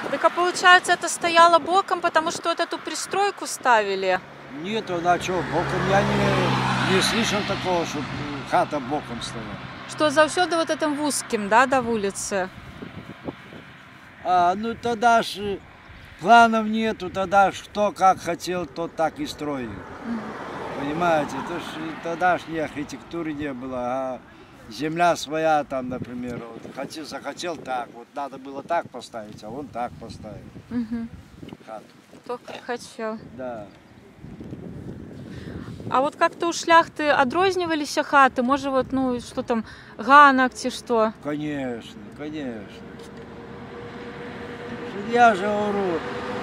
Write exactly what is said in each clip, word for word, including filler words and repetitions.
Так, а получается, это стояло боком, потому что вот эту пристройку ставили? Нет, а что, боком я не, не слышал такого, чтобы хата боком стояла. Что завсёды вот этим в узким, да, до улицы? А, ну тогда ж планов нету, тогда ж кто как хотел, тот так и строил. Mm-hmm. Понимаете, то ж, тогда ж ни архитектуры не было, а земля своя там, например, вот, хотел, захотел так, вот надо было так поставить, а он так поставил. Mm-hmm. Хату. Кто как хотел. Да. А вот как-то у шляхты адрознівались хаты, может вот, ну, что там, ганок, ці что? Конечно, конечно. Я же говорю.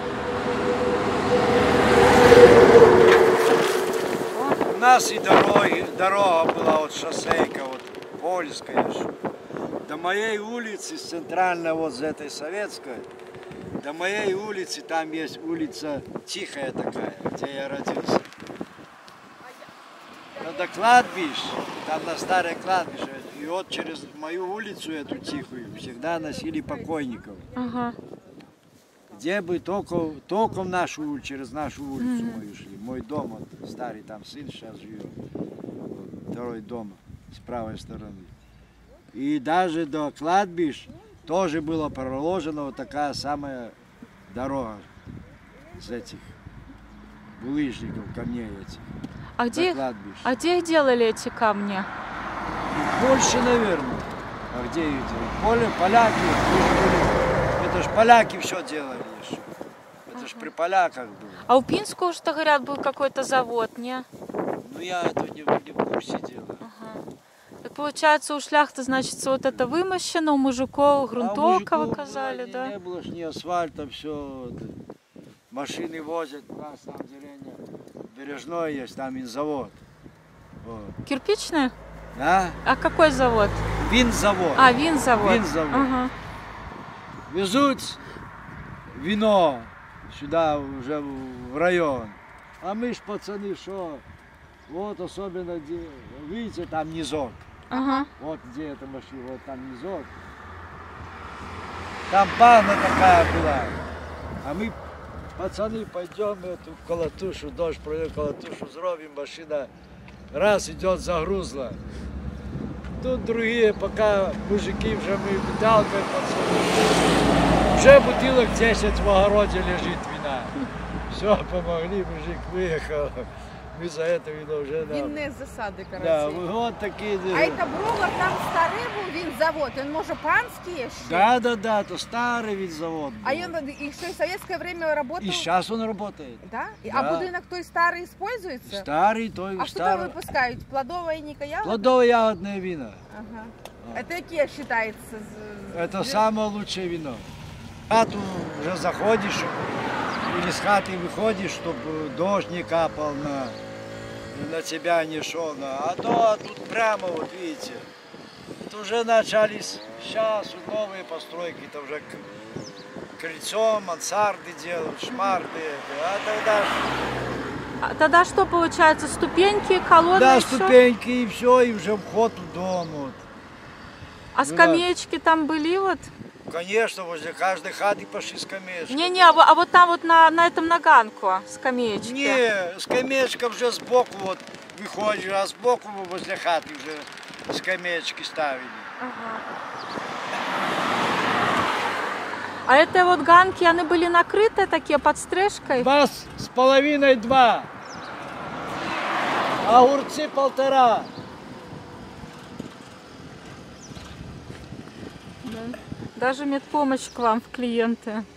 У нас и дороги, дорога была, вот шоссейка, вот польская. До моей улицы, с центральной, вот с этой советской, до моей улицы, там есть улица тихая такая, где я родился. До кладбища, там на старое кладбище, и вот через мою улицу эту тихую всегда носили покойников. Ага. Где бы только, только в нашу улицу, через нашу улицу mm-hmm. мою шли. Мой дом, вот, старый там сын сейчас живет, второй дом с правой стороны. И даже до кладбищ тоже была проложена вот такая самая дорога с этих булыжников, камней этих. А где, а где их делали эти камни? В Польше, наверное. А где их делали? Поле, поляки. Это ж поляки все делали еще. Это ага. ж при поляках было. А у Пинского, что говорят, был какой-то завод, не? Ну я это не, не в курсе дела. Ага. Так получается, у шляхты, значит, вот это вымощено, у мужиков грунтовка, вы казали, да? Не было ж ни асфальта, все. Машины возят, у нас там деревня Бережное есть, там винзавод. Вот. Кирпичная? Да. А какой завод? Винзавод. А, винзавод. Винзавод. Ага. Везут вино сюда уже в район. А мы ж пацаны, что? Вот особенно, видите, там низок. Ага. Вот где эта машина, вот там низок. Там баня такая была. А мы, пацаны, пойдем эту колотушу, дождь пройдет, колотушу зробим, машина раз идет, загрузла. Тут другие, пока мужики уже мы выталкиваем, пацаны. Уже бутылок десять в огороде лежит вина. Все, помогли, мужик выехал. Мы за это вино вже нам. Винные засады, короче. Да, вот такие. А это Бровар, там старый был винзавод, он может панский еще? Да, да, да, это старый винзавод был. А он еще в советское время работал? И сейчас он работает. Да? Да. А будинок той старый используется? Старый, той а старый. А что там выпускают? Плодовое и никоягодное? Плодово-ягодное вино. Ага. А. Это какие считается? Это самое лучшее вино. В хату уже заходишь, или с хаты выходишь, чтобы дождь не капал на... на тебя не шел, а то тут прямо, вот видите, это уже начались сейчас новые постройки, это уже крыльцо, мансарды делают, шмарды, а тогда... А тогда что получается, ступеньки, колонны? Да, и ступеньки и все, и уже вход в дом. Вот. А скамеечки там были вот? Конечно, возле каждой хаты пошли скамеечки. Не-не, а, а вот там вот на, на этом на ганку скамеечки. Не, скамеечка уже сбоку вот выходишь, а сбоку возле хаты уже скамеечки ставили. Ага. А это вот ганки, они были накрыты такие под стрижкой? Два с половиной, два. Огурцы полтора. Да. Даже медпомощь к вам в клиенты.